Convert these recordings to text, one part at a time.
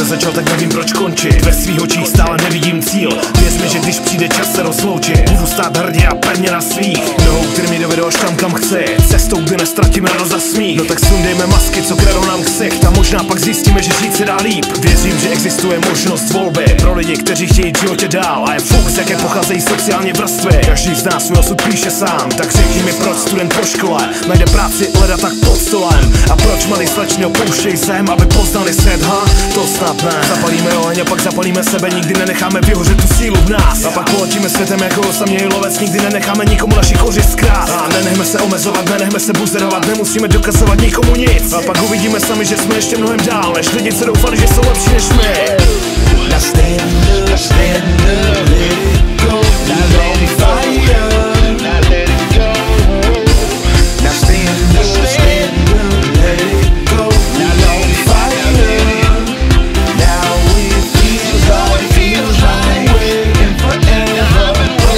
začal, tak nevím proč končit. Ve svých očích stále nevidím cíl. Věř mi, že když přijde čas se rozloučit, budu stát hrdě a pevně na svých nohou, který mi dovedou až tam, kam chce. Cestou, kde nestratíme radost za smích. No tak sundejme masky, co kradou nám ksicht, a možná pak zjistíme, že žít se dá líp. Věřím, že existuje možnost volby pro lidi, kteří chtějí v životě dál. A je fuk, z jaké pocházejí sociální vrstvy. Každý z nás svůj osud píše sám. Tak řekni mi, proč student po škole najde práci leda tak pod stolem. A proč malý slečny opouštějí zem, aby poznali svět, ha? To snad ne. Zapalíme oheň a pak zapalíme sebe, nikdy nenecháme vyhořet tu sílu v nás. A pak poletíme světem jako osamělý lovec, nikdy nenecháme nikomu naši kořist zkrát. A nenechme se omezovat, nenechme se buzerovat, nemusíme dokazovat nikomu nic. A pak uvidíme sami, že jsme ještě mnohem dál než lidi, co doufali, že jsou lepší než my. Now stand up, let it go. Now let it fire. Now let it go. Now stand up, let it go. Now let it fire. Now it feels like waiting forever.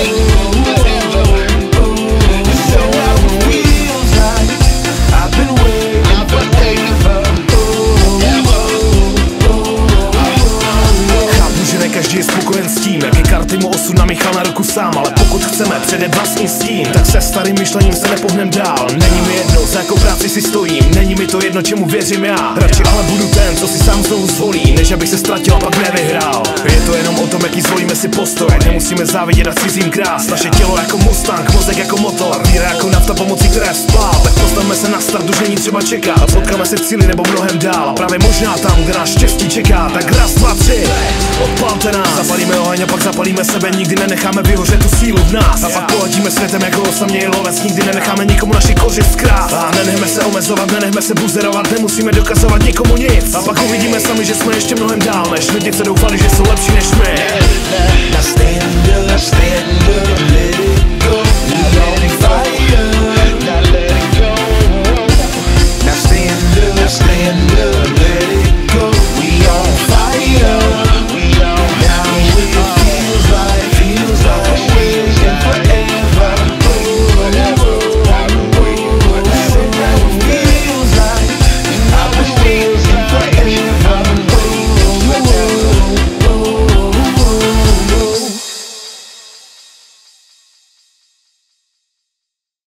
So now it feels like I've been waiting forever. Ne každý je spokojen s tím, jaké karty mu osud namíchal na ruku sám. Ale pokud chceme předjet vlastní stín, tak se starým myšlením se nepohnem dál. Není mi jedno, za jakou práci si stojím, není mi to jedno, čemu věřím já. Radši ale budu ten, co si sám znovu zvolí, než abych se ztratil a pak nevyhrál. Je to jenom o tom, jaký zvolíme si postoj. Nemusíme závidět a cizím krás. Naše tělo jako Mustang, mozek jako motor, víra jako nafta, pomocí které vzplál. Tak postavme se na start, už není třeba čekat. A potkáme se v cíli nebo mnohem dál. A právě možná tam, kde nás štěstí čeká. Tak raz, dva, tři, odpalte nás. Zapalíme oheň a pak zapalíme sebe, nikdy nenecháme vyhořet tu sílu v nás. A pak poletíme světem jako osamělý lovec, nikdy nenecháme nikomu naši kořist zkrát. A nenechme se omezovat, nenechme se buzerovat, nemusíme dokazovat nikomu nic. A pak uvidíme sami, že jsme ještě mnohem dál než lidi, co doufali, že jsou lepší než my. Now stand up,